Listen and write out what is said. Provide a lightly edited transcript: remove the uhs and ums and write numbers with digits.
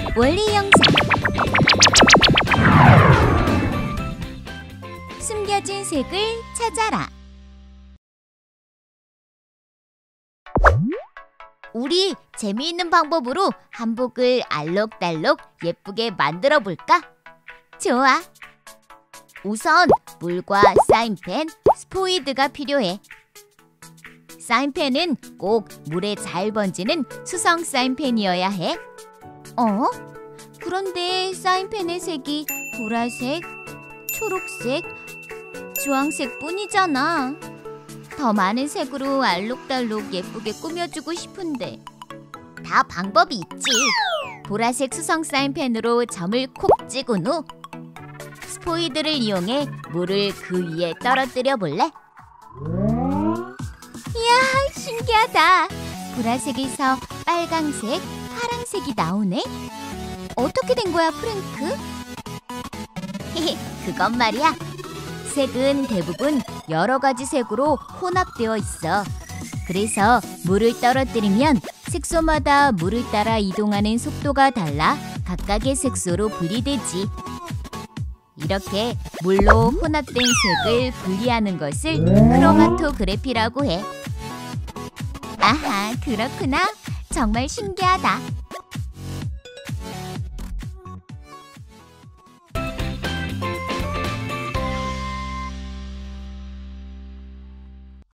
원리 영상. 숨겨진 색을 찾아라. 우리 재미있는 방법으로 한복을 알록달록 예쁘게 만들어 볼까? 좋아. 우선 물과 사인펜, 스포이드가 필요해. 사인펜은 꼭 물에 잘 번지는 수성 사인펜이어야 해. 그런데 사인펜의 색이 보라색, 초록색, 주황색 뿐이잖아. 더 많은 색으로 알록달록 예쁘게 꾸며주고 싶은데. 다 방법이 있지. 보라색 수성 사인펜으로 점을 콕 찍은 후 스포이드를 이용해 물을 그 위에 떨어뜨려 볼래? 이야, 신기하다. 보라색에서 빨강색, 파란색이 나오네. 어떻게 된 거야, 프랭크? 그건 말이야. 색은 대부분 여러 가지 색으로 혼합되어 있어. 그래서 물을 떨어뜨리면 색소마다 물을 따라 이동하는 속도가 달라 각각의 색소로 분리되지. 이렇게 물로 혼합된 색을 분리하는 것을 크로마토그래피라고 해. 아하, 그렇구나. 정말 신기하다.